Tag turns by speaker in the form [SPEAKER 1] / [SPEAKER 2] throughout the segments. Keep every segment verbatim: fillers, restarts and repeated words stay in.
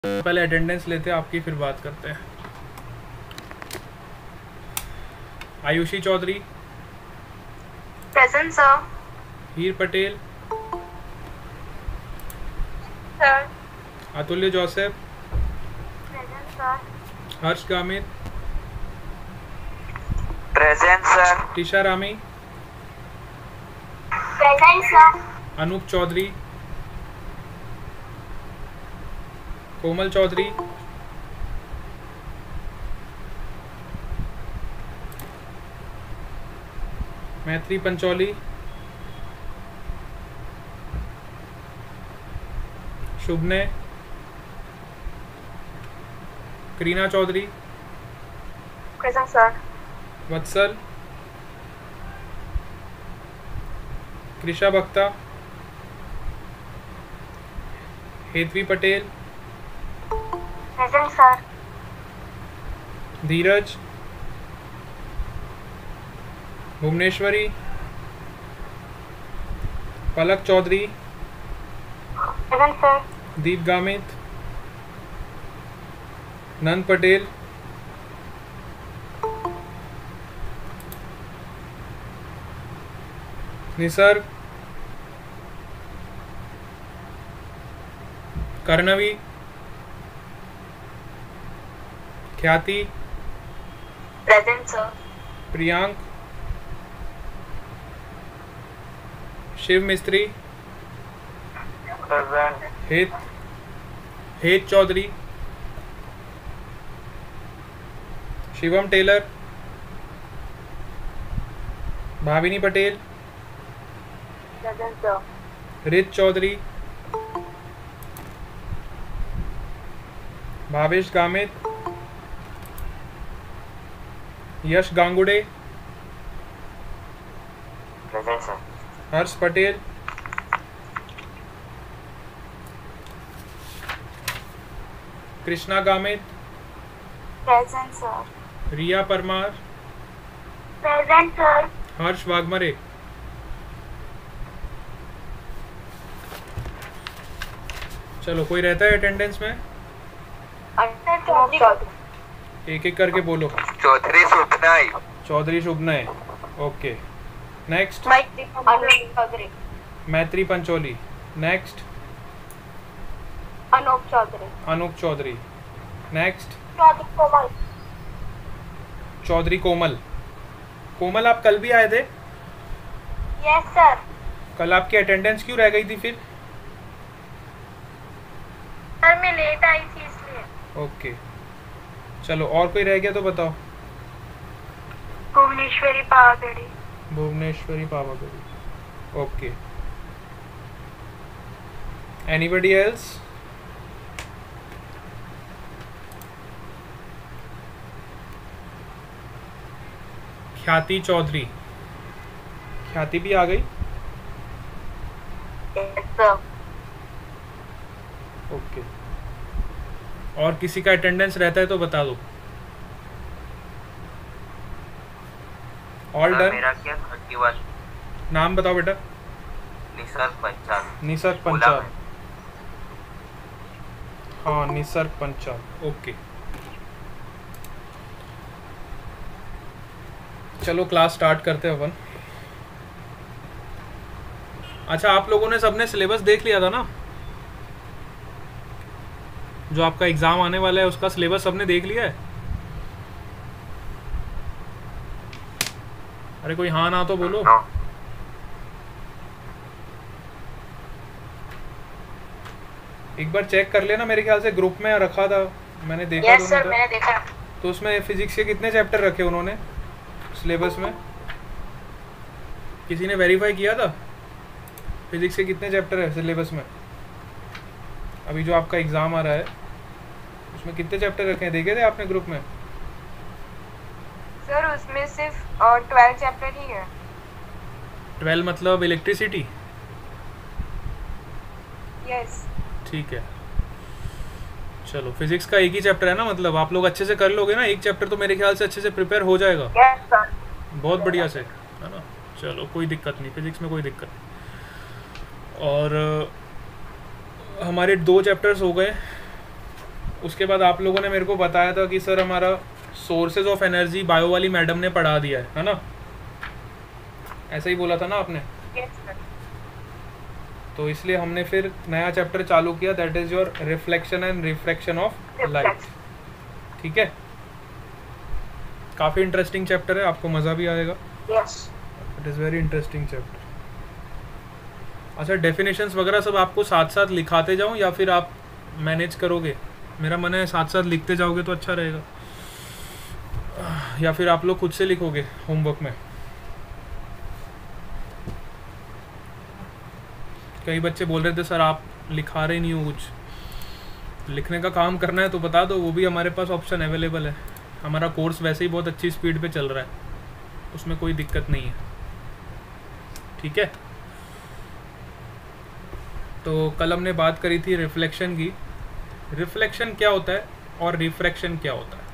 [SPEAKER 1] पहले अटेंडेंस लेते हैं आपकी, फिर बात करते हैं। Ayushi Chaudhary.
[SPEAKER 2] Present sir.
[SPEAKER 1] Heer Patel.
[SPEAKER 2] Sir.
[SPEAKER 1] Atulya Joseph.
[SPEAKER 2] Present sir.
[SPEAKER 1] Harsh Gamit.
[SPEAKER 3] Present sir.
[SPEAKER 1] Tisha Rami.
[SPEAKER 2] Present sir.
[SPEAKER 1] Anoop Chaudhary. Komal Chaudhary. Maitri Pancholi. Shubhne. Kareena Chaudhary.
[SPEAKER 2] Present sir.
[SPEAKER 1] Vatsal. Krisha Bakhta. Hetvi Patel.
[SPEAKER 2] Present sir.
[SPEAKER 1] Dheeraj. Bhuvneshwari. Palak Chaudhary.
[SPEAKER 2] Present sir.
[SPEAKER 1] Deep Gamit. Nand Patel. Nisarg. Karnavi. Khyati.
[SPEAKER 2] Present sir.
[SPEAKER 1] Priyank. Shiv Mistry.
[SPEAKER 3] Present.
[SPEAKER 1] Het Het Chaudhary. Shivam Tailor. Bhavini Patel.
[SPEAKER 2] Present sir.
[SPEAKER 1] रित Chaudhary. Bhavesh Gamit. Yash Gangude.
[SPEAKER 3] Present sir.
[SPEAKER 1] Harsh Patel. Krishna Gamit.
[SPEAKER 2] Present sir.
[SPEAKER 1] Riya Parmar.
[SPEAKER 2] Present sir.
[SPEAKER 1] Harsh Waghmare. चलो, कोई रहता है अटेंडेंस में?
[SPEAKER 2] चौधरी।
[SPEAKER 1] एक एक करके बोलो।
[SPEAKER 3] Chaudhary Supnai.
[SPEAKER 1] Chaudhary Shubhnay. Okay, next.
[SPEAKER 2] Anoop Chaudhary.
[SPEAKER 1] Maitri Pancholi. Next.
[SPEAKER 2] Anoop Chaudhary.
[SPEAKER 1] Anoop Chaudhary. Next.
[SPEAKER 2] Chaudhary Komal.
[SPEAKER 1] Chaudhary Komal. Komal, आप कल भी आए थे?
[SPEAKER 2] Yes sir.
[SPEAKER 1] कल आपकी अटेंडेंस क्यों रह गई थी फिर?
[SPEAKER 2] सर मैं लेट आई थी इसलिए।
[SPEAKER 1] ओके, चलो, और कोई रह गया तो बताओ।
[SPEAKER 2] Bhuvneshwari Pavagadhi.
[SPEAKER 1] Bhuvneshwari Pavagadhi. Okay, anybody else? Khyati Chaudhary. ख्याति भी आ गई?
[SPEAKER 2] Yes sir.
[SPEAKER 1] ओके, और किसी का अटेंडेंस रहता है तो बता दो। All done?
[SPEAKER 3] मेरा क्या थर्टी वन।
[SPEAKER 1] नाम बताओ बेटा।
[SPEAKER 3] निसर्ग पंचाल।
[SPEAKER 1] निसर्ग पंचाल। हाँ, निसर्ग पंचाल। ओके, चलो क्लास स्टार्ट करते हैं अपन। अच्छा, आप लोगों ने सबने सिलेबस देख लिया था ना? जो आपका एग्जाम आने वाला है उसका सिलेबस सबने देख लिया है? अरे कोई हाँ ना तो बोलो।
[SPEAKER 3] नो।
[SPEAKER 1] एक बार चेक कर लेना, मेरे ख्याल से ग्रुप में रखा था, मैंने देखा
[SPEAKER 2] यस
[SPEAKER 1] तो
[SPEAKER 2] सर,
[SPEAKER 1] नहीं था।
[SPEAKER 2] मैंने देखा।
[SPEAKER 1] तो उसमें फिजिक्स के कितने चैप्टर रखे उन्होंने सिलेबस में? किसी ने वेरीफाई किया था फिजिक्स के कितने चैप्टर है सिलेबस में? अभी जो आपका एग्जाम आ रहा है उसमें कितने चैप्टर रखे हैं, देखे थे आपने ग्रुप में?
[SPEAKER 2] सर उसमें सिर्फ ट्वेल्व चैप्टर ही है।
[SPEAKER 1] ट्वेल्व मतलब इलेक्ट्रिसिटी?
[SPEAKER 2] यस।
[SPEAKER 1] ठीक है, चलो, फिजिक्स का एक ही चैप्टर है ना, मतलब आप लोग अच्छे से कर लोगे ना? एक चैप्टर तो मेरे ख्याल से अच्छे से प्रिपेयर हो जाएगा।
[SPEAKER 2] Yes sir.
[SPEAKER 1] बहुत बढ़िया से, है ना? चलो, कोई दिक्कत नहीं, फिजिक्स में कोई दिक्कत नहीं। और अ, हमारे दो चैप्टर्स हो गए, उसके बाद आप लोगों ने मेरे को बताया था कि सर हमारा सोर्सेज ऑफ एनर्जी बायो वाली मैडम ने पढ़ा दिया है है ना, ऐसा ही बोला था ना आपने?
[SPEAKER 2] Yes, sir.
[SPEAKER 1] तो इसलिए हमने फिर नया चैप्टर चालू किया, that is your reflection and refraction of light.
[SPEAKER 2] Reflection.
[SPEAKER 1] ठीक है, काफ़ी इंटरेस्टिंग चैप्टर है, आपको मज़ा भी आएगा।
[SPEAKER 2] Yes.
[SPEAKER 1] It is very interesting chapter. अच्छा, डेफिनेशंस वगैरह सब आपको साथ साथ लिखाते जाऊं या फिर आप मैनेज करोगे? मेरा मन है साथ साथ लिखते जाओगे तो अच्छा रहेगा, या फिर आप लोग खुद से लिखोगे होमवर्क में? कई बच्चे बोल रहे थे सर आप लिखा रहे नहीं हो कुछ, लिखने का काम करना है तो बता दो, वो भी हमारे पास ऑप्शन अवेलेबल है। हमारा कोर्स वैसे ही बहुत अच्छी स्पीड पे चल रहा है, उसमें कोई दिक्कत नहीं है। ठीक है, तो कल हमने बात करी थी रिफ्लेक्शन की। रिफ्लेक्शन क्या होता है और रिफ्रैक्शन क्या होता है?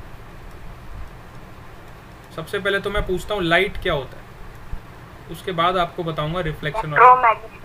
[SPEAKER 1] सबसे पहले तो मैं पूछता हूँ लाइट क्या होता है, उसके बाद आपको बताऊंगा रिफ्लेक्शन और
[SPEAKER 2] Electromagnetic.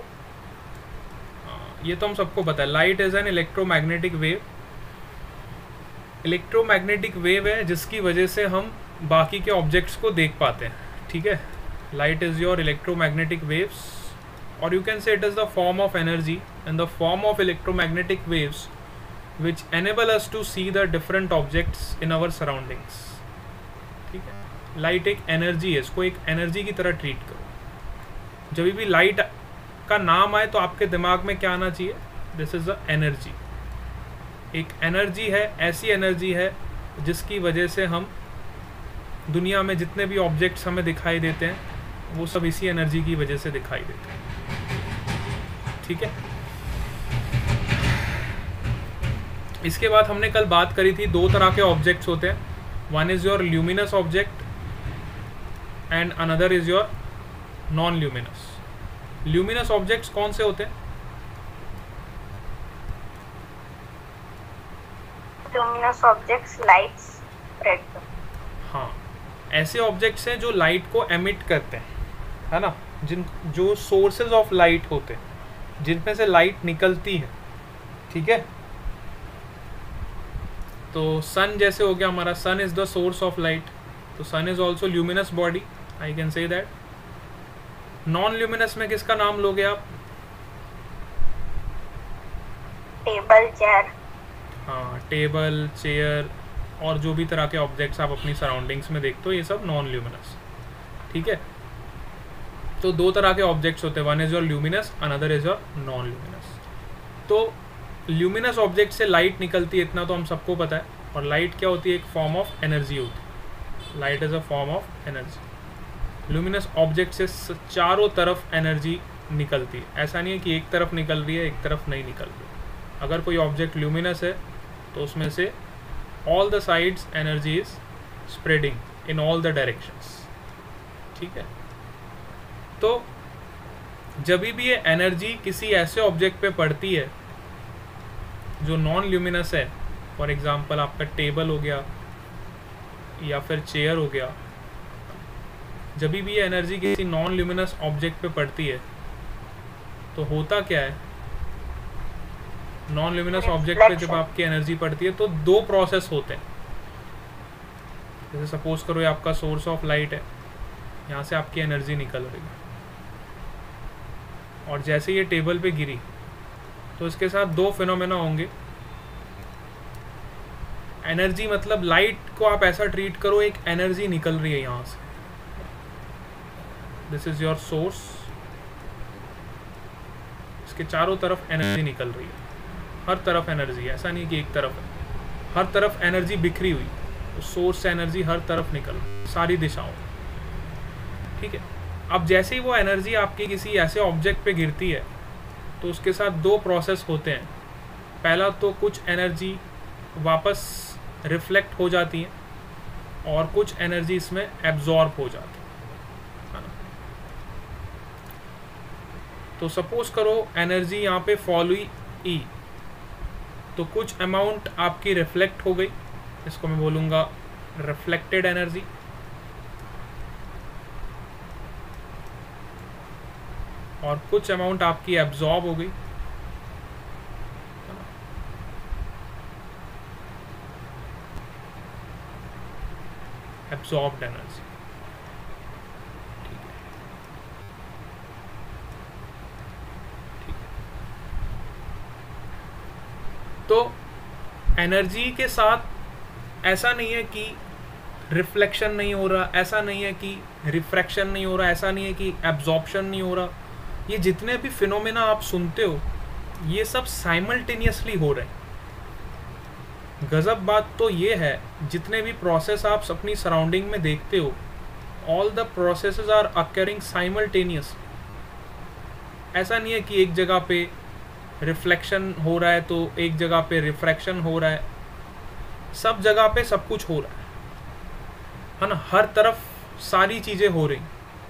[SPEAKER 1] ये तो हम सबको पता है। Light is an electromagnetic wave. Electromagnetic wave है जिसकी वजह से हम बाकी के ऑब्जेक्ट्स को देख पाते हैं। ठीक है, light is your electromagnetic waves, और you can say it is the form of energy and the form of electromagnetic waves which enable us to see the different objects in our surroundings. ठीक है, light एक energy है, इसको एक energy की तरह treat करो। जब भी लाइट का नाम आए तो आपके दिमाग में क्या आना चाहिए? This is a energy. एक एनर्जी है, ऐसी एनर्जी है जिसकी वजह से हम दुनिया में जितने भी ऑब्जेक्ट्स हमें दिखाई देते हैं वो सब इसी एनर्जी की वजह से दिखाई देते हैं। ठीक है, इसके बाद हमने कल बात करी थी दो तरह के ऑब्जेक्ट्स होते हैं, one is your luminous object and another is your non luminous. Luminous objects कौन से होते हैं?
[SPEAKER 2] Luminous objects, lights, spread.
[SPEAKER 1] हाँ, ऐसे ऑब्जेक्ट्स हैं जो लाइट को एमिट करते हैं, है ना, जिन जो सोर्सेज ऑफ लाइट होते हैं, जिनमें से लाइट निकलती है। ठीक है, तो सन जैसे हो गया हमारा, sun is the source of light, तो sun is also luminous body, I can say that. Non luminous में किसका नाम लोगे आप?
[SPEAKER 2] Table, chair.
[SPEAKER 1] हाँ, टेबल, चेयर और जो भी तरह के ऑब्जेक्ट्स आप अपनी सराउंडिंग्स में देखते हो, ये सब नॉन ल्यूमिनस। ठीक है, तो दो तरह के ऑब्जेक्ट्स होते हैं, one is your luminous, another is your non luminous. तो ल्यूमिनस ऑब्जेक्ट से लाइट निकलती है, इतना तो हम सबको पता है। और लाइट क्या होती है? एक फॉर्म ऑफ एनर्जी होती है। Light is a form of energy. Luminous object से चारों तरफ एनर्जी निकलती है, ऐसा नहीं है कि एक तरफ निकल रही है एक तरफ नहीं निकल रही। अगर कोई ऑब्जेक्ट ल्यूमिनस है तो उसमें से all the sides energy is spreading in all the directions. ठीक है, तो जब भी ये एनर्जी किसी ऐसे ऑब्जेक्ट पे पड़ती है जो नॉन ल्यूमिनस है, फॉर एग्जांपल आपका टेबल हो गया या फिर चेयर हो गया, जब भी ये एनर्जी किसी नॉन ल्यूमिनस ऑब्जेक्ट पे पड़ती है तो होता क्या है? नॉन ल्यूमिनस ऑब्जेक्ट पे जब आपकी एनर्जी पड़ती है तो दो प्रोसेस होते हैं। जैसे सपोज करो ये आपका सोर्स ऑफ लाइट है, यहाँ से आपकी एनर्जी निकल रही है, और जैसे ये टेबल पे गिरी तो इसके साथ दो फिनोमेना होंगे। एनर्जी मतलब लाइट को आप ऐसा ट्रीट करो, एक एनर्जी निकल रही है यहाँ से, दिस इज योर सोर्स, इसके चारों तरफ एनर्जी निकल रही है, हर तरफ एनर्जी है, ऐसा नहीं कि एक तरफ है, हर तरफ एनर्जी बिखरी हुई, तो सोर्स से एनर्जी हर तरफ निकल रही, सारी दिशाओं। ठीक है, अब जैसे ही वो एनर्जी आपकी किसी ऐसे ऑब्जेक्ट पे गिरती है तो उसके साथ दो प्रोसेस होते हैं। पहला तो कुछ एनर्जी वापस रिफ्लेक्ट हो जाती है और कुछ एनर्जी इसमें एब्जॉर्ब हो जाती है। तो सपोज करो एनर्जी यहाँ पे फॉल हुई ई, तो कुछ अमाउंट आपकी रिफ्लेक्ट हो गई, इसको मैं बोलूँगा रिफ्लेक्टेड एनर्जी, और कुछ अमाउंट आपकी एब्जॉर्ब हो गई। Absorbed energy. तो एनर्जी के साथ ऐसा नहीं है कि रिफ्लेक्शन नहीं हो रहा, ऐसा नहीं है कि रिफ्रैक्शन नहीं हो रहा, ऐसा नहीं है कि एब्जॉर्प्शन नहीं हो रहा। ये जितने भी फिनोमेना आप सुनते हो ये सब साइमल्टेनियसली हो रहे हैं। गजब बात तो ये है, जितने भी प्रोसेस आप अपनी सराउंडिंग में देखते हो, all the processes are occurring simultaneous. ऐसा नहीं है कि एक जगह पे रिफ्लेक्शन हो रहा है तो एक जगह पे रिफ्रैक्शन हो रहा है, सब जगह पे सब कुछ हो रहा है है ना, हर तरफ सारी चीज़ें हो रही।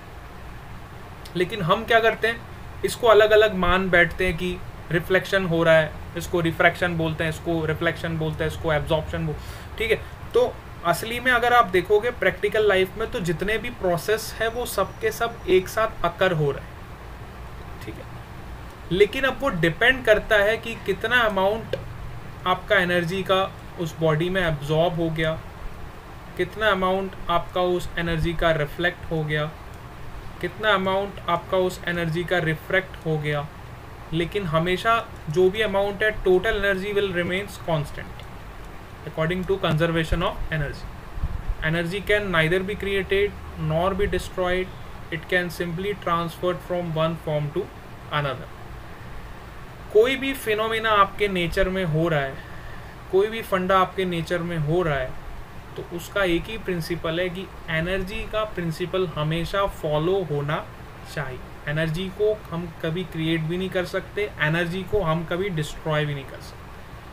[SPEAKER 1] लेकिन हम क्या करते हैं, इसको अलग अलग मान बैठते हैं कि रिफ्लेक्शन हो रहा है, इसको रिफ्रैक्शन बोलते हैं, इसको रिफ्लेक्शन बोलते हैं, इसको एब्जॉर्प्शन बोल, ठीक है। तो असली में अगर आप देखोगे प्रैक्टिकल लाइफ में तो जितने भी प्रोसेस है वो सब के सब एक साथ अकर हो रहे हैं, ठीक है। लेकिन अब वो डिपेंड करता है कि कितना अमाउंट आपका एनर्जी का उस बॉडी में एब्जॉर्ब हो गया, कितना अमाउंट आपका उस एनर्जी का रिफ्लेक्ट हो गया, कितना अमाउंट आपका उस एनर्जी का रिफ्रैक्ट हो गया। लेकिन हमेशा जो भी अमाउंट है total energy will remains constant according to conservation of energy. Energy can neither be created nor be destroyed, it can simply transferred from one form to another. कोई भी फिनोमेना आपके नेचर में हो रहा है, कोई भी फंडा आपके नेचर में हो रहा है, तो उसका एक ही प्रिंसिपल है कि एनर्जी का प्रिंसिपल हमेशा फॉलो होना चाहिए। एनर्जी को हम कभी क्रिएट भी नहीं कर सकते, एनर्जी को हम कभी डिस्ट्रॉय भी नहीं कर सकते,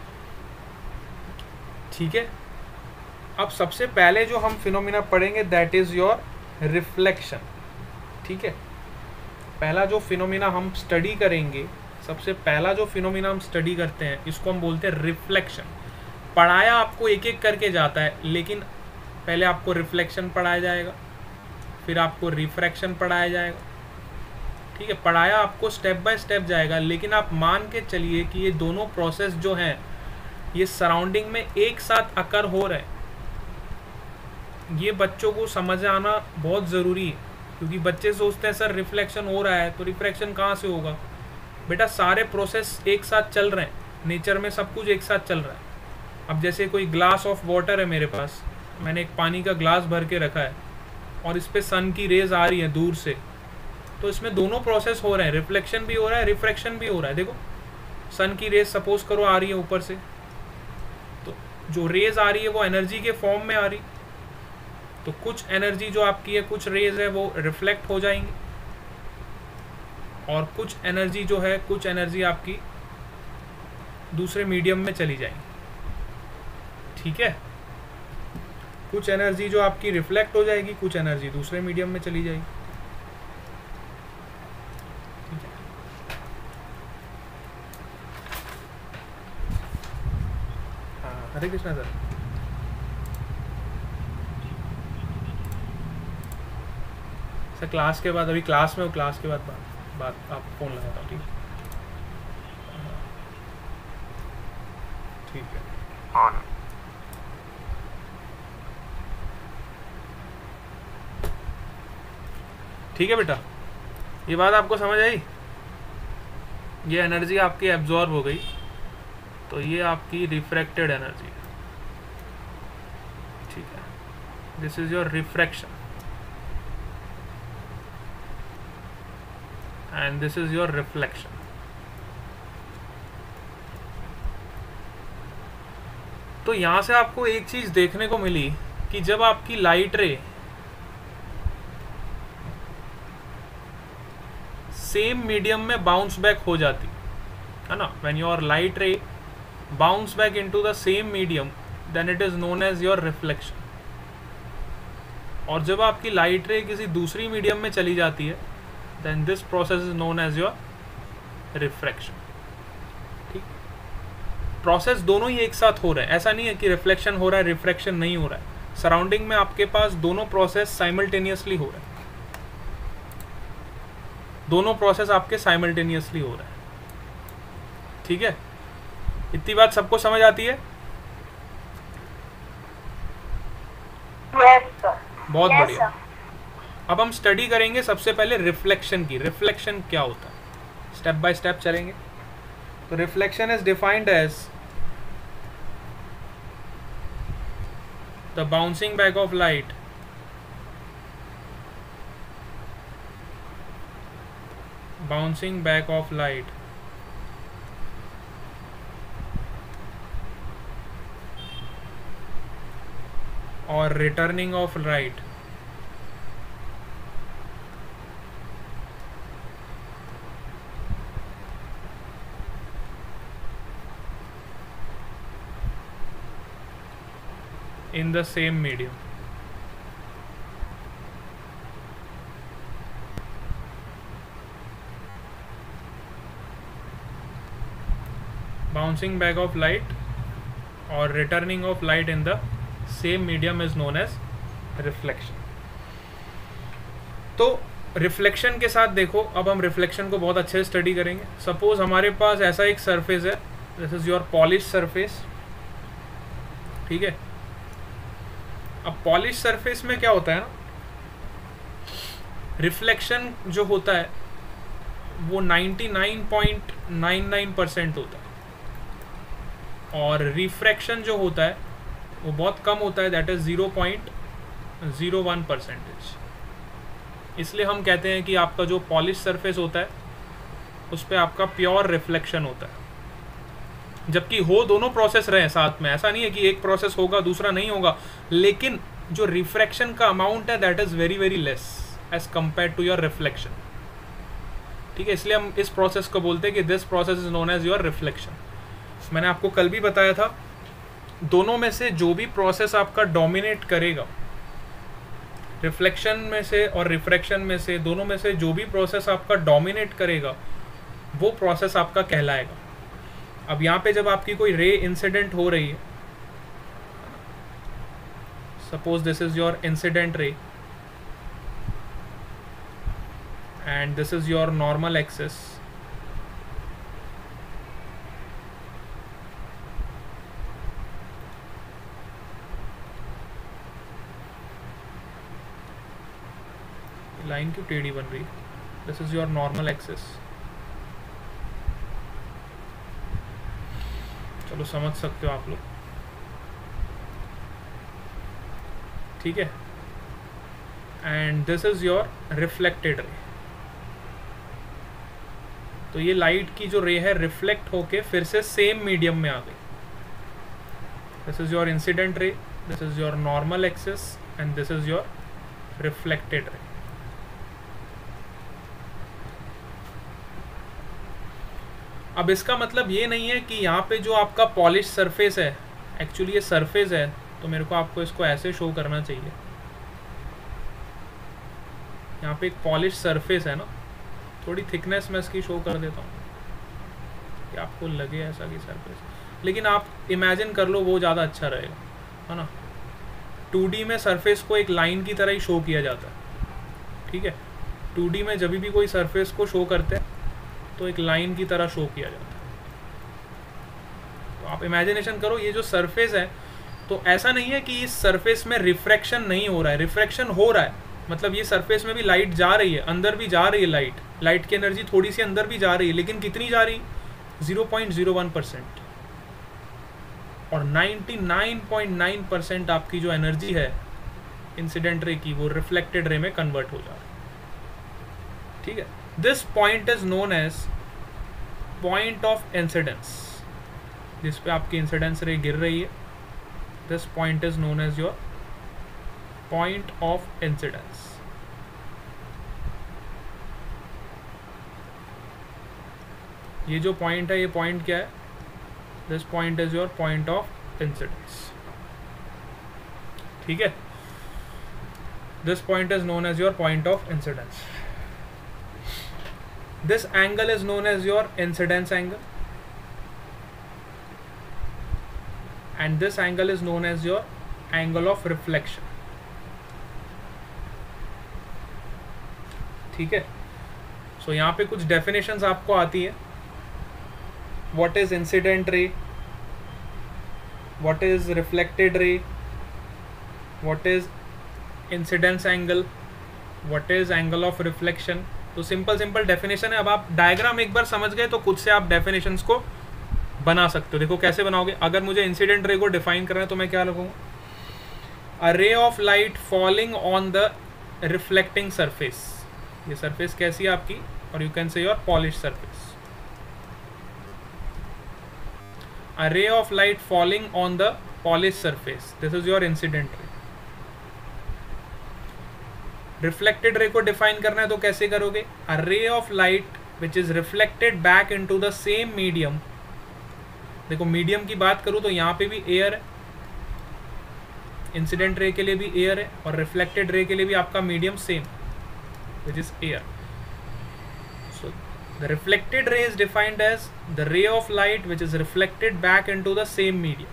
[SPEAKER 1] ठीक है। अब सबसे पहले जो हम फिनोमेना पढ़ेंगे दैट इज योर रिफ्लेक्शन, ठीक है। पहला जो फिनोमेना हम स्टडी करेंगे, सबसे पहला जो फिनोमेना हम स्टडी करते हैं इसको हम बोलते हैं रिफ्लेक्शन। पढ़ाया आपको एक एक करके जाता है, लेकिन पहले आपको रिफ्लेक्शन पढ़ाया जाएगा, फिर आपको रिफ्रैक्शन पढ़ाया जाएगा, ठीक है। पढ़ाया आपको स्टेप बाय स्टेप जाएगा, लेकिन आप मान के चलिए कि ये दोनों प्रोसेस जो हैं ये सराउंडिंग में एक साथ अकर हो रहे हैं। ये बच्चों को समझ आना बहुत ज़रूरी है, क्योंकि बच्चे सोचते हैं सर रिफ्लेक्शन हो रहा है तो रिफ्रैक्शन कहाँ से होगा। बेटा सारे प्रोसेस एक साथ चल रहे हैं, नेचर में सब कुछ एक साथ चल रहा है। अब जैसे कोई ग्लास ऑफ वाटर है मेरे पास, मैंने एक पानी का ग्लास भर के रखा है और इस पर सन की रेज आ रही है दूर से, तो इसमें दोनों प्रोसेस हो रहे हैं, रिफ्लेक्शन भी हो रहा है, रिफ्रैक्शन भी हो रहा है। देखो सन की रेज सपोज करो आ रही है ऊपर से, तो जो रेज आ रही है वो एनर्जी के फॉर्म में आ रही, तो कुछ एनर्जी जो आपकी है, कुछ रेज है वो रिफ्लेक्ट हो जाएंगी, और कुछ एनर्जी जो है, कुछ एनर्जी आपकी दूसरे मीडियम में चली जाएंगी, ठीक है। कुछ एनर्जी जो आपकी रिफ्लेक्ट हो जाएगी, कुछ एनर्जी दूसरे मीडियम में चली जाएगी, ठीक है। हाँ, Hare Krishna sir. Sir class के बाद, अभी क्लास में हो, क्लास के बाद बात बात आप फोन लगाता हूँ, ठीक है। ठीक है,
[SPEAKER 3] ऑन।
[SPEAKER 1] ठीक है बेटा, ये बात आपको समझ आई। ये एनर्जी आपकी एब्जॉर्ब हो गई, तो ये आपकी रिफ्रैक्टेड एनर्जी, ठीक है। This is your refraction and this is your reflection. तो यहां से आपको एक चीज देखने को मिली कि जब आपकी लाइट रे सेम मीडियम में बाउंस बैक हो जाती है ना, when your light ray bounce back into the same medium then it is known as your reflection. और जब आपकी लाइट रे किसी दूसरी मीडियम में चली जाती है then this process is known as your refraction, ठीक। प्रोसेस दोनों ही एक साथ हो रहे हैं, ऐसा नहीं है कि रिफ्लेक्शन हो रहा है रिफ्रैक्शन नहीं हो रहा है। सराउंडिंग में आपके पास दोनों प्रोसेस साइमल्टेनियसली हो रहे हैं, दोनों प्रोसेस आपके साइमल्टेनियसली हो रहे हैं, ठीक है। इतनी बात सबको समझ आती है।
[SPEAKER 2] Yes, sir.
[SPEAKER 1] बहुत
[SPEAKER 2] Yes,
[SPEAKER 1] बढ़िया।
[SPEAKER 2] sir.
[SPEAKER 1] अब हम स्टडी करेंगे सबसे पहले रिफ्लेक्शन की। रिफ्लेक्शन क्या होता है, स्टेप बाय स्टेप चलेंगे। तो reflection is defined as the bouncing back of light bouncing back of light or returning of light in the same medium. Bouncing back of light or returning of light in the same medium is known as reflection. तो reflection के साथ देखो, अब हम reflection को बहुत अच्छे से स्टडी करेंगे। सपोज हमारे पास ऐसा एक सरफेस है, this is your polish surface, ठीक है। अब पॉलिश सरफेस में क्या होता है ना, रिफ्लेक्शन जो होता है वो ninety nine point nine nine percent होता है और रिफ्रैक्शन जो होता है वो बहुत कम होता है, that is zero point zero one percentage. इसलिए हम कहते हैं कि आपका जो पॉलिश सरफेस होता है उस पर आपका प्योर रिफ्लेक्शन होता है। जबकि हो दोनों प्रोसेस रहे साथ में, ऐसा नहीं है कि एक प्रोसेस होगा दूसरा नहीं होगा, लेकिन जो रिफ्रैक्शन का अमाउंट है that is very very less as compare to your reflection, ठीक है। इसलिए हम इस प्रोसेस को बोलते हैं कि this process is known as your reflection. मैंने आपको कल भी बताया था, दोनों में से जो भी प्रोसेस आपका डोमिनेट करेगा, रिफ्लेक्शन में से और रिफ्रैक्शन में से, दोनों में से जो भी प्रोसेस आपका डोमिनेट करेगा वो प्रोसेस आपका कहलाएगा। अब यहाँ पे जब आपकी कोई रे इंसिडेंट हो रही है, suppose this is your incident ray and this is your normal axis, line क्यों टेढ़ी बन रही, this is your normal axis, चलो समझ सकते हो आप लोग, ठीक है। And this is your reflected ray. तो ये लाइट की जो रे है रिफ्लेक्ट होके फिर से सेम मीडियम में आ गई। This is your incident ray, this is your normal axis and this is your reflected ray. अब इसका मतलब ये नहीं है कि यहाँ पे जो आपका पॉलिश सरफेस है, एक्चुअली ये सरफेस है, तो मेरे को आपको इसको ऐसे शो करना चाहिए। यहाँ पे एक पॉलिश सरफेस है ना, थोड़ी थिकनेस मैं इसकी शो कर देता हूँ कि आपको लगे ऐसा कि सरफेस, लेकिन आप इमेजिन कर लो वो ज़्यादा अच्छा रहेगा, है ना। टू डी में सरफेस को एक लाइन की तरह ही शो किया जाता है, ठीक है। टू डी में जब भी कोई सरफेस को शो करते हैं तो एक लाइन की तरह शो किया जाता है। तो आप इमेजिनेशन करो, ये जो सरफेस है, तो ऐसा नहीं है कि इस सरफेस में रिफ्रैक्शन नहीं हो रहा है, रिफ्रैक्शन हो रहा है। मतलब ये सरफेस में भी लाइट जा रही है, अंदर भी जा रही है लाइट, लाइट की एनर्जी थोड़ी सी अंदर भी जा रही है, लेकिन कितनी जा रही, zero point zero one percent. और ninety nine point nine percent आपकी जो एनर्जी है इंसिडेंट रे की, वो रिफ्लेक्टेड रे में कन्वर्ट हो जा रही है, ठीक है। This point is known as point of incidence, जिस पे आपकी इंसिडेंस रे गिर रही है, this point is known as your point of incidence। ये जो पॉइंट है, ये पॉइंट क्या है, this point is your point of incidence, ठीक है। this point is known as your point of incidence। This angle is known as your incidence angle and this angle is known as your angle of reflection, ठीक है। सो यहाँ पे कुछ definitions आपको आती है। What is incident ray, what is reflected ray, what is incidence angle, what is angle of reflection. तो simple simple definition है। अब आप डायग्राम एक बार समझ गए तो खुद से आप डेफिनेशंस को बना सकते हो। देखो कैसे बनाओगे। अगर मुझे इंसिडेंट रे को डिफाइन करना है तो मैं क्या लगूंगा, a ray of light falling on the reflecting surface. ये सरफेस कैसी है आपकी, और you can say your polish surface. A ray of light falling on the polish surface, this is your incident ray. Reflected ray को define करना है तो कैसे करोगे, a ray of light which is reflected back into the same medium. देखो medium की बात करूं तो यहाँ पे भी एयर है, इंसिडेंट रे के लिए भी एयर है, और रिफ्लेक्टेड रे के लिए भी आपका medium same which is air. So the reflected ray is defined as the ray of light which is reflected back into the same medium.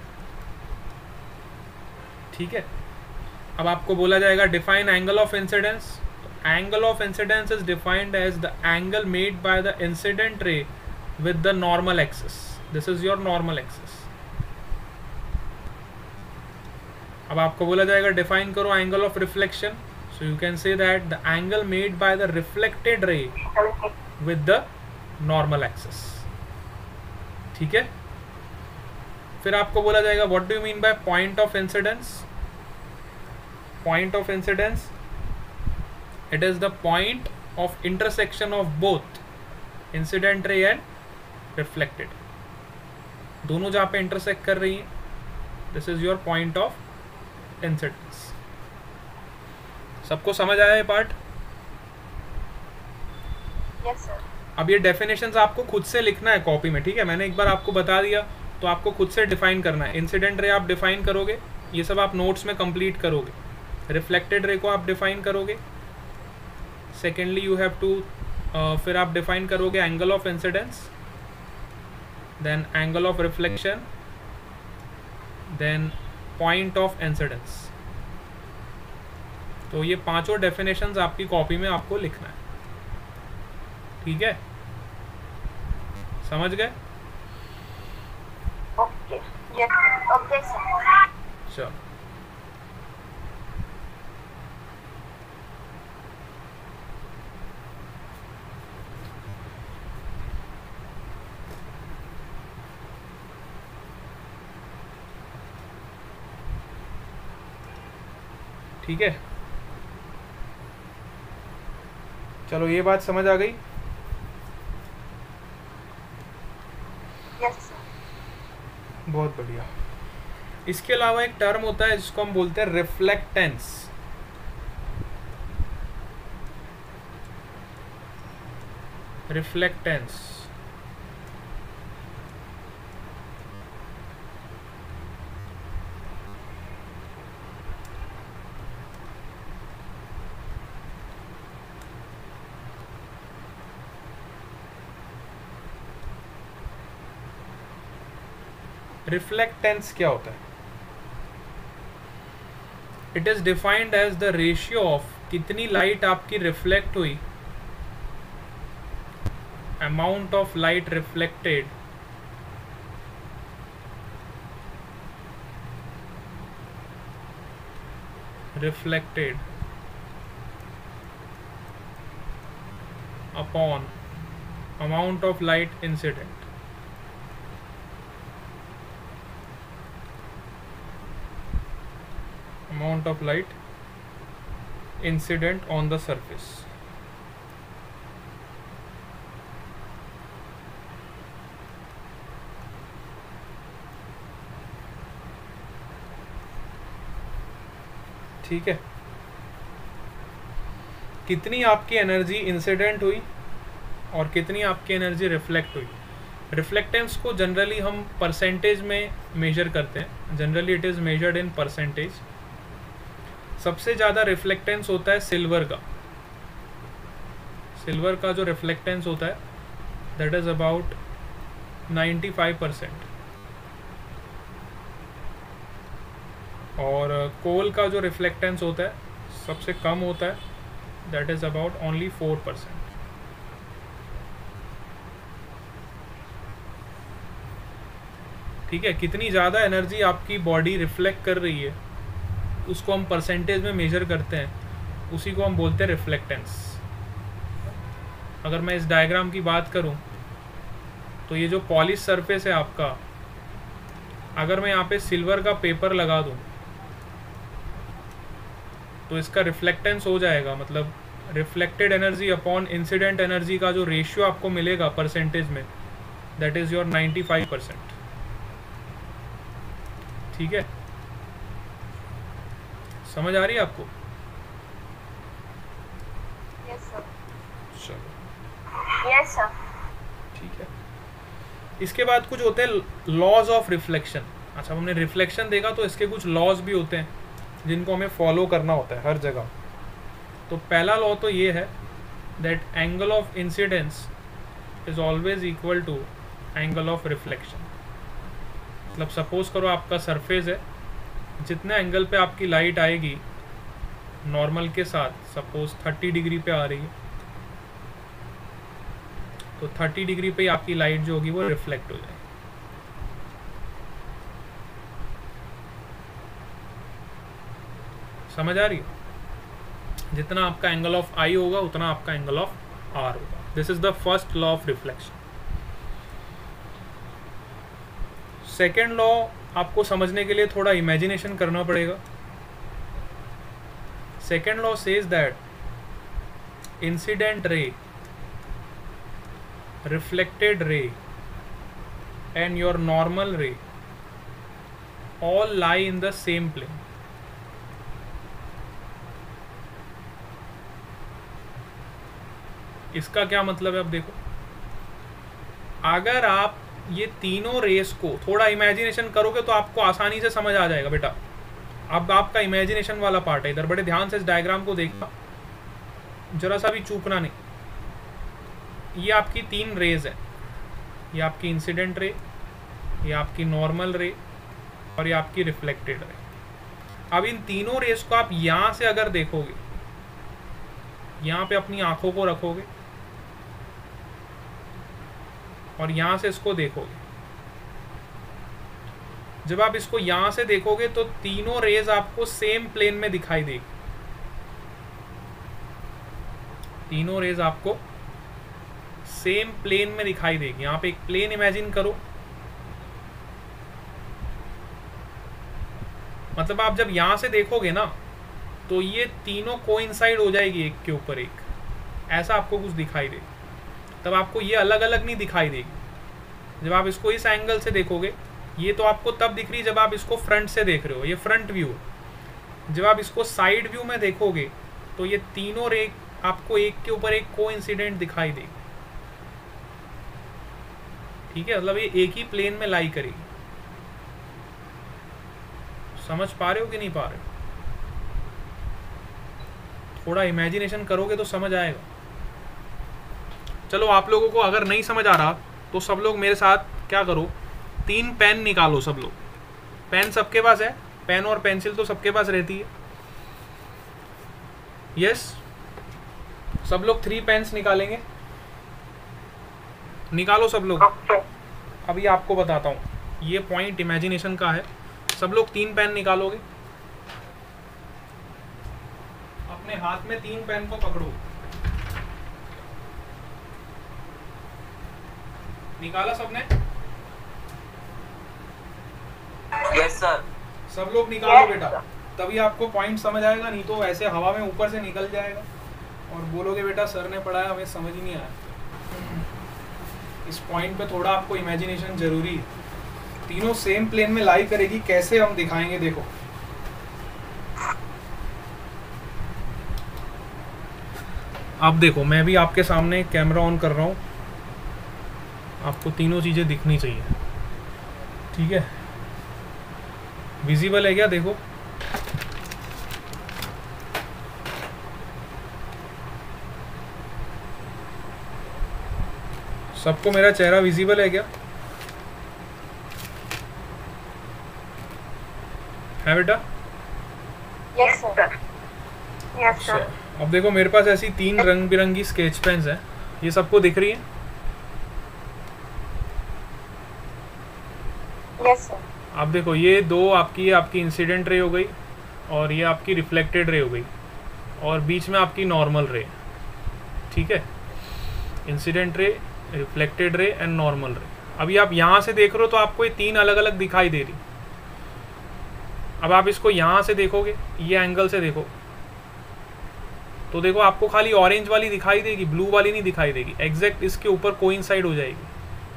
[SPEAKER 1] ठीक है। अब आपको बोला जाएगा define angle of incidence. Angle of incidence is defined as the angle made by the incident ray with the normal axis. This is your normal axis. अब आपको बोला जाएगा डिफाइन करो angle of reflection. So you can say that the angle made by the reflected ray with the normal axis. ठीक है। फिर आपको बोला जाएगा what do you mean by point of incidence. Point of incidence, it is the point of intersection of both incident ray and reflected। दोनों जहाँ पे intersect कर रही हैं, this is your point of incidence। सबको समझ आया ये पार्ट?
[SPEAKER 2] Yes sir।
[SPEAKER 1] अब ये definitions आपको खुद से लिखना है कॉपी में। ठीक है, मैंने एक बार आपको बता दिया तो आपको खुद से डिफाइन करना है। इंसिडेंट रे आप डिफाइन करोगे, ये सब आप नोट्स में कंप्लीट करोगे। रिफ्लेक्टेड रे को आप डिफाइन करोगे। सेकेंडली यू हैव टू फिर आप डिफाइन करोगे angle of incidence, then angle of reflection, then point of incidence. तो ये पांचों डेफिनेशंस आपकी कॉपी में आपको लिखना है। ठीक है, समझ गए?
[SPEAKER 2] Okay okay sir.
[SPEAKER 1] चलो ठीक है, चलो ये बात समझ आ गई।
[SPEAKER 2] Yes sir.
[SPEAKER 1] बहुत बढ़िया। इसके अलावा एक टर्म होता है जिसको हम बोलते हैं रिफ्लेक्टेंस। रिफ्लेक्टेंस रिफ्लेक्टेंस क्या होता है? It is defined as the ratio of कितनी लाइट आपकी रिफ्लेक्ट हुई, amount of light reflected reflected upon amount of light incident. amount of light incident on the surface। ठीक है, कितनी आपकी एनर्जी इंसिडेंट हुई और कितनी आपकी एनर्जी रिफ्लेक्ट हुई। रिफ्लेक्टेंस को जनरली हम परसेंटेज में मेजर करते हैं। Generally it is measured in percentage. सबसे ज़्यादा रिफ्लेक्टेंस होता है सिल्वर का। सिल्वर का जो रिफ्लेक्टेंस होता है that is about ninety five percent, और कोल का जो रिफ्लेक्टेंस होता है सबसे कम होता है, that is about only four percent. ठीक है, कितनी ज़्यादा एनर्जी आपकी बॉडी रिफ्लेक्ट कर रही है उसको हम परसेंटेज में मेजर करते हैं, उसी को हम बोलते हैं रिफ्लेक्टेंस। अगर मैं इस डायग्राम की बात करूं तो ये जो पॉलिश सरफेस है आपका, अगर मैं यहाँ पे सिल्वर का पेपर लगा दूं तो इसका रिफ्लेक्टेंस हो जाएगा, मतलब reflected energy upon incident energy का जो रेशियो आपको मिलेगा परसेंटेज में, that is your ninety five percent. ठीक है, समझ आ रही है आपको?
[SPEAKER 2] Yes sir.
[SPEAKER 1] चलो
[SPEAKER 2] यस सर।
[SPEAKER 1] ठीक है, इसके बाद कुछ होते हैं लॉज ऑफ रिफ्लेक्शन। अच्छा, हमने रिफ्लेक्शन देखा तो इसके कुछ लॉज भी होते हैं जिनको हमें फॉलो करना होता है हर जगह। तो पहला लॉ तो ये है that angle of incidence is always equal to angle of reflection. मतलब सपोज करो आपका सरफेस है, जितने एंगल पे आपकी लाइट आएगी नॉर्मल के साथ, सपोज थर्टी डिग्री पे आ रही है, तो थर्टी डिग्री पे आपकी लाइट जो होगी वो रिफ्लेक्ट हो जाएगी। समझ आ रही है? जितना आपका एंगल ऑफ आई होगा उतना आपका एंगल ऑफ आर होगा। This is the first law of reflection. Second law आपको समझने के लिए थोड़ा इमेजिनेशन करना पड़ेगा। Second law says that incident ray, reflected ray and your normal ray all lie in the same plane. इसका क्या मतलब है? अब देखो, अगर आप ये तीनों रेस को थोड़ा इमेजिनेशन करोगे तो आपको आसानी से समझ आ जाएगा बेटा। अब आपका इमेजिनेशन वाला पार्ट है इधर, बड़े ध्यान से इस डायग्राम को देखना, जरा सा भी चूकना नहीं। ये आपकी तीन रेज है, ये आपकी इंसिडेंट रे, ये आपकी नॉर्मल रे और ये आपकी रिफ्लेक्टेड रे। अब इन तीनों रेस को आप यहाँ से अगर देखोगे, यहाँ पे अपनी आंखों को रखोगे और यहाँ से इसको देखोगे, जब आप इसको यहाँ से देखोगे तो तीनों रेज आपको सेम प्लेन में दिखाई देगी। तीनों रेज आपको सेम प्लेन में दिखाई देगी। यहाँ पे एक प्लेन इमेजिन करो, मतलब आप जब यहां से देखोगे ना तो ये तीनों कोइंसाइड हो जाएगी एक के ऊपर एक, ऐसा आपको कुछ दिखाई देगी। तब आपको ये अलग अलग नहीं दिखाई देगी। जब आप इसको इस एंगल से देखोगे, ये तो आपको तब दिख रही जब आप इसको फ्रंट से देख रहे हो, ये फ्रंट व्यू। जब आप इसको साइड व्यू में देखोगे तो ये तीनों रे आपको एक के ऊपर एक कोइंसिडेंट दिखाई देगी। ठीक है, मतलब ये एक ही प्लेन में लाई करेगी। समझ पा रहे हो कि नहीं पा रहे हो? थोड़ा इमेजिनेशन करोगे तो समझ आएगा। चलो, आप लोगों को अगर नहीं समझ आ रहा तो सब लोग मेरे साथ क्या करो, तीन पेन निकालो। सब लोग पेन सबके पास है, पेन और पेंसिल तो सबके पास रहती है। यस, सब लोग थ्री पेन्स निकालेंगे। निकालो सब लोग। अभी आपको बताता हूँ, ये पॉइंट इमेजिनेशन का है। सब लोग तीन पेन निकालोगे, अपने हाथ में तीन पेन को पकड़ो। निकाला सबने?
[SPEAKER 3] Yes sir.
[SPEAKER 1] सब लोग निकालो बेटा, तभी आपको पॉइंट समझ आएगा, नहीं तो ऐसे हवा में ऊपर से निकल जाएगा और बोलोगे बेटा सर ने पढ़ाया हमें समझ ही नहीं आया। इस पॉइंट पे थोड़ा आपको इमेजिनेशन जरूरी है। तीनों सेम प्लेन में लाई करेगी, कैसे हम दिखाएंगे देखो। अब देखो, मैं भी आपके सामने कैमरा ऑन कर रहा हूँ, आपको तीनों चीजें दिखनी चाहिए। ठीक है, विजिबल है क्या? देखो, सबको मेरा चेहरा विजिबल है क्या? है बेटा?
[SPEAKER 2] Yes sir. Yes sir.
[SPEAKER 1] अब देखो, मेरे पास ऐसी तीन रंग बिरंगी स्केच पेन्स हैं, ये सबको दिख रही है?
[SPEAKER 2] Yes sir.
[SPEAKER 1] अब देखो, ये दो आपकी आपकी इंसिडेंट रे हो गई और ये आपकी रिफ्लेक्टेड रे हो गई, और बीच में आपकी नॉर्मल रे, ठीक है, incident ray, reflected ray and normal रे। अभी आप यहाँ से देख रहे हो तो आपको ये तीन अलग अलग दिखाई दे रही। अब आप इसको यहाँ से देखोगे, ये एंगल से देखो तो देखो आपको खाली ऑरेंज वाली दिखाई देगी, ब्लू वाली नहीं दिखाई देगी, एग्जैक्ट इसके ऊपर कोइंसाइड हो जाएगी।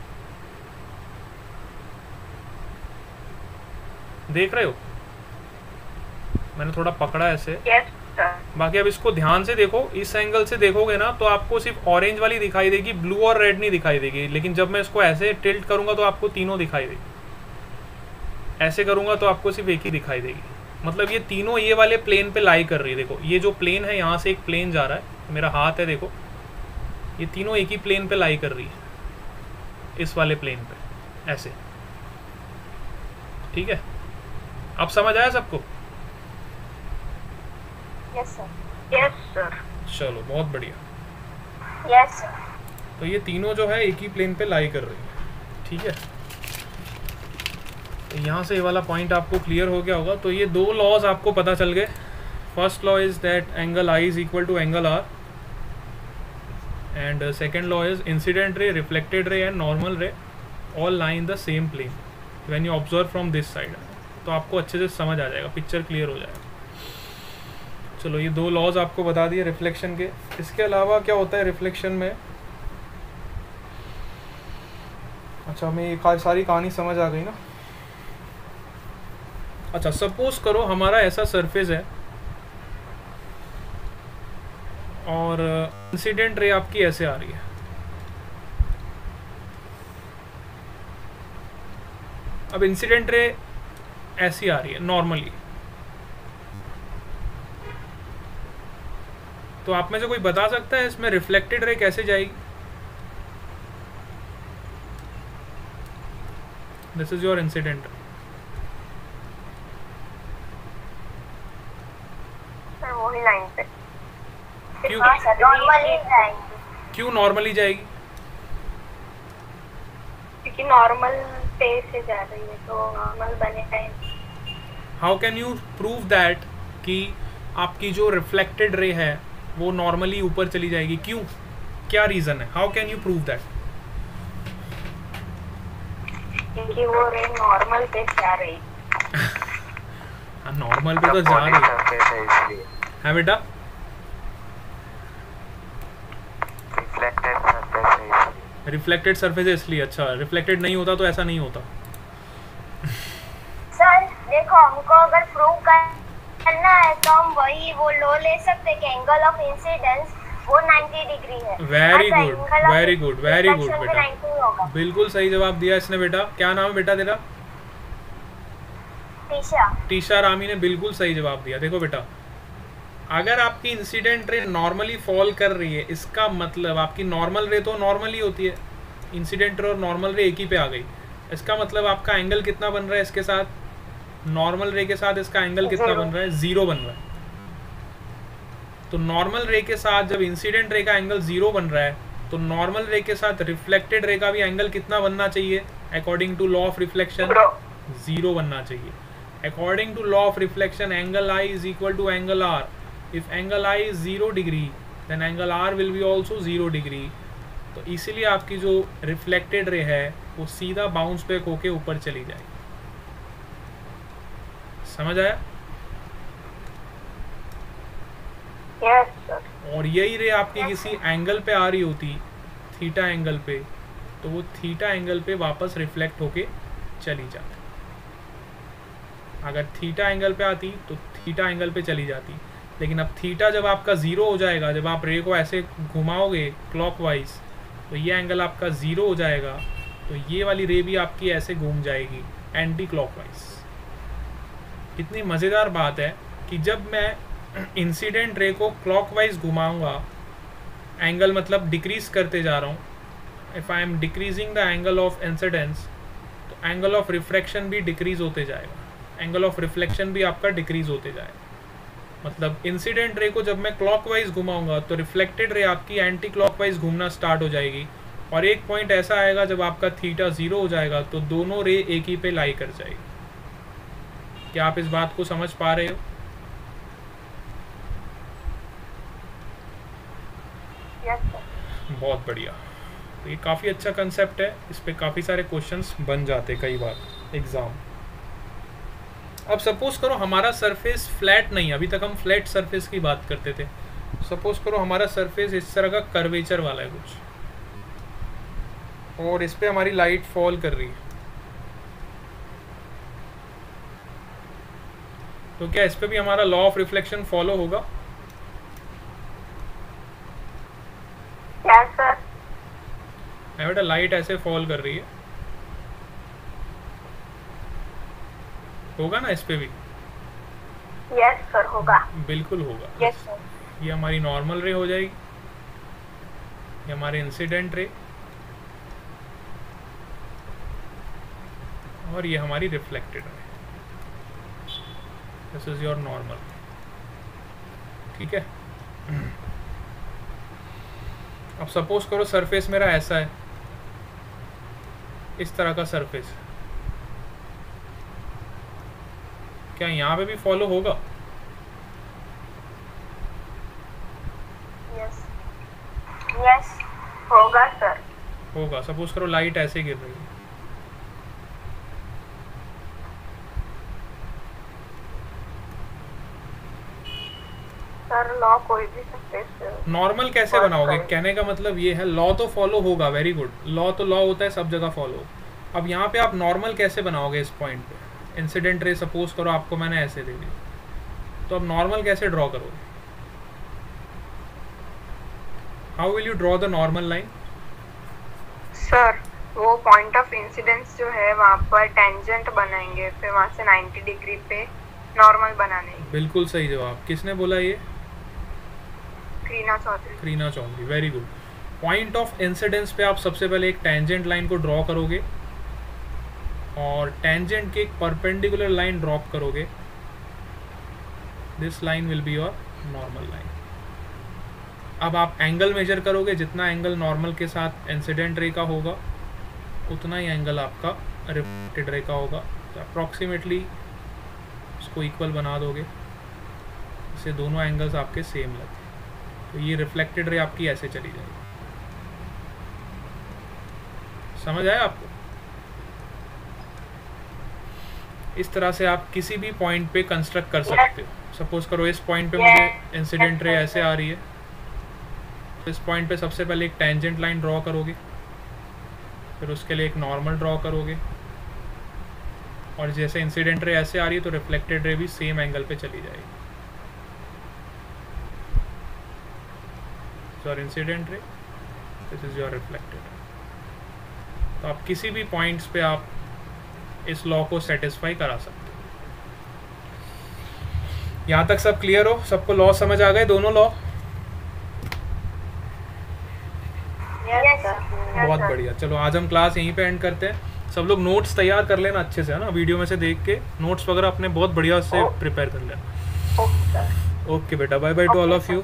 [SPEAKER 1] देख रहे हो, मैंने थोड़ा पकड़ा ऐसे।
[SPEAKER 2] Yes sir.
[SPEAKER 1] बाकी अब इसको ध्यान से देखो, इस एंगल से देखोगे ना तो आपको सिर्फ ऑरेंज वाली दिखाई देगी, ब्लू और रेड नहीं दिखाई देगी। लेकिन जब मैं इसको ऐसे टिल्ट करूंगा तो आपको तीनों दिखाई देगी, ऐसे करूंगा तो आपको सिर्फ एक ही दिखाई देगी। मतलब ये तीनों ये वाले प्लेन पे लाई कर रही है। देखो ये जो प्लेन है, यहाँ से एक प्लेन जा रहा है, मेरा हाथ है, देखो ये तीनों एक ही प्लेन पे लाई कर रही है, इस वाले प्लेन पे ऐसे, ठीक है। अब समझ आया सबको?
[SPEAKER 2] Yes sir. Yes sir.
[SPEAKER 1] चलो बहुत बढ़िया।
[SPEAKER 2] Yes sir.
[SPEAKER 1] तो ये तीनों जो है एक ही प्लेन पे लाई कर रही है, ठीक है। तो यहाँ से ये वाला पॉइंट आपको क्लियर हो गया होगा। तो ये दो लॉज आपको पता चल गए। First law is that angle I is equal to angle R, and second law is incident ray, reflected ray and normal ray all lie in the same plane when you observe from this side. तो आपको अच्छे से समझ आ जाएगा, picture clear हो जाएगा। चलो ये दो लॉज आपको बता दिए रिफ्लेक्शन के। इसके अलावा क्या होता है रिफ्लेक्शन में? अच्छा, हमें ये सारी कहानी समझ आ गई ना। अच्छा, सपोज करो हमारा ऐसा सरफेस है और इंसिडेंट रे आपकी ऐसे आ रही है। अब इंसिडेंट रे ऐसी आ रही है नॉर्मली, तो आप में से कोई बता सकता है इसमें रिफ्लेक्टेड रे कैसे जाएगी? This is your incident ray.
[SPEAKER 2] Sir वही लाइन पे।
[SPEAKER 1] क्यों
[SPEAKER 2] नॉर्मली जाएगी।
[SPEAKER 1] क्यों नॉर्मली जाएगी?
[SPEAKER 2] क्योंकि नॉर्मल पे से जा रही है तो नॉर्मल बनेगा।
[SPEAKER 1] How can you prove that कि आपकी जो रिफ्लेक्टेड रे है वो नॉर्मली ऊपर चली जाएगी? क्यों, क्या रीजन है? How can you prove that?
[SPEAKER 2] क्योंकि वो रे नॉर्मल पे जा रही।
[SPEAKER 1] नॉर्मल पे तो जा रही है, है बेटा।
[SPEAKER 3] रिफ्लेक्टेड सरफेस है,
[SPEAKER 1] रिफ्लेक्टेड सरफेस है इसलिए। अच्छा, रिफ्लेक्टेड नहीं होता तो ऐसा नहीं होता।
[SPEAKER 2] सर देखो, हमको अगर प्रूव करना है तो हम वही वो लो ले सकते हैं कि एंगल ऑफ इंसिडेंस वो नब्बे डिग्री है।
[SPEAKER 1] Very good, very good, very good
[SPEAKER 2] reflection भी
[SPEAKER 1] बेटा,
[SPEAKER 2] नब्बे होगा।
[SPEAKER 1] बिल्कुल सही जवाब दिया इसने बेटा। क्या नाम है बेटा तेरा?
[SPEAKER 2] टीशा।
[SPEAKER 1] टीशा रामी ने बिल्कुल सही जवाब दिया। देखो बेटा, अगर आपकी इंसिडेंट रे नॉर्मली फॉल कर रही है, इसका मतलब आपकी नॉर्मल रे तो नॉर्मल ही होती है, इंसिडेंट रे और नॉर्मल रे एक ही पे आ गई। इसका मतलब आपका एंगल कितना बन रहा है इसके साथ? नॉर्मल रे के साथ इसका एंगल कितना बन रहा है? जीरो बन रहा है। तो नॉर्मल रे के साथ जब इंसिडेंट रे का एंगल जीरो बन रहा है तो नॉर्मल रे के साथ रिफ्लेक्टेड रे का भी एंगल कितना बनना चाहिए? According to law of reflection zero बनना चाहिए। According to law of reflection angle I is equal to angle R. If angle I is zero degree then angle R will be also zero degree. तो इसीलिए आपकी जो reflected ray है वो सीधा bounce back होके ऊपर चली जाएगी। समझ आया?
[SPEAKER 2] Yes sir.
[SPEAKER 1] और यही रे आपकी किसी एंगल पे आ रही होती, थीटा एंगल पे, तो वो थीटा एंगल पे वापस रिफ्लेक्ट होके चली जाती। अगर थीटा एंगल पे आती तो थीटा एंगल पे चली जाती। लेकिन अब थीटा जब आपका ज़ीरो हो जाएगा, जब आप रे को ऐसे घुमाओगे क्लॉकवाइज, तो ये एंगल आपका ज़ीरो हो जाएगा, तो ये वाली रे भी आपकी ऐसे घूम जाएगी एंटी क्लॉकवाइज। इतनी मज़ेदार बात है कि जब मैं इंसिडेंट रे को क्लॉकवाइज घुमाऊंगा, एंगल मतलब डिक्रीज करते जा रहा हूँ, if I am decreasing the angle of incidence, तो एंगल ऑफ रिफ्रैक्शन भी डिक्रीज होते जाएगा, एंगल ऑफ रिफ्लेक्शन भी आपका डिक्रीज होते जाएगा। मतलब इंसिडेंट रे को जब मैं क्लॉकवाइज घुमाऊंगा तो रिफ्लेक्टेड रे आपकी एंटी क्लॉकवाइज घूमना स्टार्ट हो जाएगी, और एक पॉइंट ऐसा आएगा जब आपका थीटा ज़ीरो हो जाएगा तो दोनों रे एक ही पे लाई कर जाएगी। क्या आप इस बात को समझ पा रहे हो? बहुत बढ़िया। तो ये काफ़ी अच्छा कंसेप्ट है, इस पे काफ़ी सारे क्वेश्चंस बन जाते कई बार एग्ज़ाम। अब सपोज करो हमारा सरफेस फ्लैट नहीं, अभी तक हम फ्लैट सरफेस की बात करते थे। सपोज करो हमारा सरफेस इस तरह का कर्वेचर वाला है कुछ, और इस पे हमारी लाइट फॉल कर रही है, तो क्या इस पे भी हमारा लॉ ऑफ रिफ्लेक्शन फॉलो होगा?
[SPEAKER 2] Yes sir.
[SPEAKER 1] बेटा लाइट ऐसे फॉल कर रही है, होगा ना इस पे भी?
[SPEAKER 2] यस सर होगा।
[SPEAKER 1] बिल्कुल होगा।
[SPEAKER 2] Yes sir.
[SPEAKER 1] ये हमारी नॉर्मल रे हो जाएगी, ये हमारी इंसिडेंट रे, और ये हमारी reflected ray. This is your normal. ठीक है। अब सपोज करो सरफेस मेरा ऐसा है, इस तरह का सरफेस, क्या यहाँ पे भी फॉलो होगा?
[SPEAKER 2] यस यस होगा सर।
[SPEAKER 1] होगा। सपोज करो लाइट ऐसे गिर रही है,
[SPEAKER 2] सर लॉ कोई भी सरफेस
[SPEAKER 1] नॉर्मल कैसे बनाओगे? कहने का मतलब ये है लॉ तो फॉलो होगा, वेरी गुड, लॉ तो लॉ होता है सब जगह फॉलो। अब यहाँ पे आप नॉर्मल कैसे बनाओगे इस पॉइंट पे? इंसिडेंट रे सपोज करो आपको मैंने ऐसे दे दी, तो अब नॉर्मल कैसे ड्रॉ करोगे? How will you draw the normal line?
[SPEAKER 4] Sir वो पॉइंट ऑफ इंसिडेंस जो है वहाँ पर टेंजेंट बनाएंगे, फिर वहाँ से नाइंटी डिग्री पे नॉर्मल बनाने।
[SPEAKER 1] बिल्कुल सही जवाब। किसने बोला ये?
[SPEAKER 4] Kreena Chaudhary.
[SPEAKER 1] Kreena Chaudhary, very good. Point of incidence पे आप सबसे पहले एक टेंजेंट लाइन को ड्रॉ करोगे, और टेंजेंट के एक परपेंडिकुलर लाइन ड्रॉप करोगे। This line will be your normal line. अब आप एंगल मेजर करोगे, जितना एंगल नॉर्मल के साथ इंसिडेंट रे का होगा उतना ही एंगल आपका रिफ्लेक्टेड रे का होगा। तो अप्रॉक्सीमेटली इसको इक्वल बना दोगे, इससे दोनों एंगल्स आपके सेम लगे, तो ये रिफ्लेक्टेड रे आपकी ऐसे चली जाएगी। समझ आया आपको? इस तरह से आप किसी भी पॉइंट पे कंस्ट्रक्ट कर सकते हो। सपोज करो इस पॉइंट पे मुझे इंसिडेंट रे ऐसे आ रही है, तो इस पॉइंट पे सबसे पहले एक टेंजेंट लाइन ड्रॉ करोगे, फिर उसके लिए एक नॉर्मल ड्रॉ करोगे, और जैसे इंसिडेंट रे ऐसे आ रही है तो रिफ्लेक्टेड रे भी सेम एंगल पे चली जाएगी। Your incident ray, this is your reflected. तो आप किसी भी पॉइंट्स पे आप इस लॉ को सेटिस्फाई करा सकते हो। यहाँ तक सब क्लियर हो? सबको लॉ समझ आ गए, दोनों लॉ?
[SPEAKER 2] Yes sir.
[SPEAKER 1] बहुत बढ़िया। चलो आज हम क्लास यहीं पे एंड करते हैं। सब लोग नोट्स तैयार कर लेना अच्छे से, है ना? वीडियो में से देख के नोट्स वगैरह अपने बहुत बढ़िया से प्रिपेयर कर लेना।
[SPEAKER 2] Okay sir.
[SPEAKER 1] ओके बेटा, bye bye to all of you.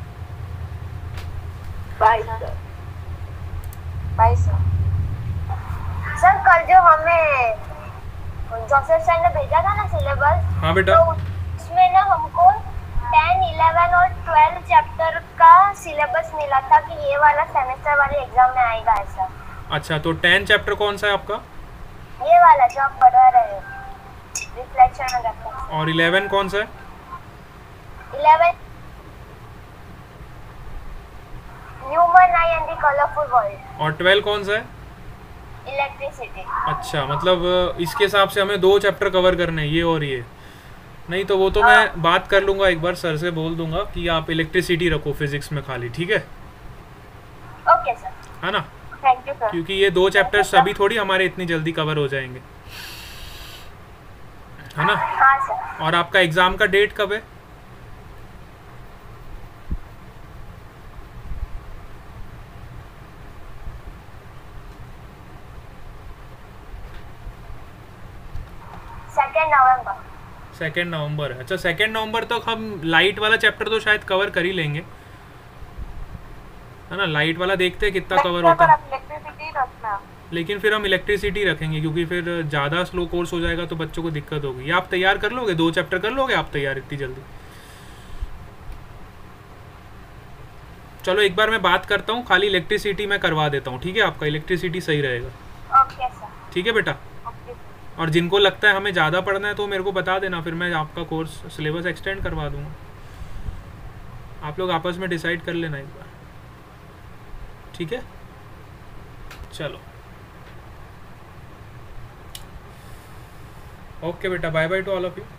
[SPEAKER 2] Bye sir. Bye sir. Sir कल जो हमें जोसेफ सर ने भेजा था ना सिलेबस,
[SPEAKER 1] हाँ बेटा।
[SPEAKER 2] तो उसमें ना हमको टेन, इलेवन और ट्वेल्व चैप्टर का सिलेबस मिला था कि ये वाला सेमेस्टर वाले एग्जाम में आएगा ऐसा।
[SPEAKER 1] अच्छा, तो टेन चैप्टर कौन सा है आपका?
[SPEAKER 2] ये वाला जो आप पढ़ा रहे हो, रिफ्लेक्शन एंड रिफ्लेक्शन।
[SPEAKER 1] और इलेवन कौन सा है?
[SPEAKER 2] Eleven human eye and the colourful world.
[SPEAKER 1] और ट्वेल्व कौन सा है?
[SPEAKER 2] इलेक्ट्रिसिटी।
[SPEAKER 1] अच्छा, मतलब इसके हिसाब से हमें दो चैप्टर कवर करने हैं, ये और ये। नहीं तो वो तो मैं बात कर लूँगा, एक बार सर से बोल दूंगा कि आप इलेक्ट्रिसिटी रखो फिजिक्स में खाली, ठीक है?
[SPEAKER 2] Okay sir.
[SPEAKER 1] है ना?
[SPEAKER 2] Thank you sir.
[SPEAKER 1] क्योंकि ये दो चैप्टर्स अभी थोड़ी हमारे इतनी जल्दी कवर हो जाएंगे, है ना?
[SPEAKER 2] हाँ सर।
[SPEAKER 1] और आपका एग्ज़ाम का डेट कब है?
[SPEAKER 2] सेकेंड नवंबर।
[SPEAKER 1] सेकेंड नवंबर है। अच्छा, सेकेंड नवंबर तक हम लाइट वाला चैप्टर तो शायद कवर कर ही लेंगे, है ना? लाइट वाला देखते हैं कितना कवर होता है,
[SPEAKER 2] इलेक्ट्रिसिटी रखना।
[SPEAKER 1] लेकिन फिर हम इलेक्ट्रिसिटी रखेंगे क्योंकि फिर ज़्यादा स्लो कोर्स हो जाएगा तो बच्चों को दिक्कत होगी। ये आप तैयार कर लोगे? दो चैप्टर कर लोगे आप तैयार इतनी जल्दी? चलो एक बार मैं बात करता हूँ, खाली इलेक्ट्रिसिटी मैं करवा देता हूँ, ठीक है? आपका इलेक्ट्रिसिटी सही रहेगा,
[SPEAKER 2] ओके सर।
[SPEAKER 1] ठीक है बेटा?
[SPEAKER 2] Okay sir.
[SPEAKER 1] और जिनको लगता है हमें ज़्यादा पढ़ना है तो मेरे को बता देना, फिर मैं आपका कोर्स सिलेबस एक्सटेंड करवा दूँगा। आप लोग आपस में डिसाइड कर लेना एक बार, ठीक है? चलो ओके बेटा, bye bye to all of you.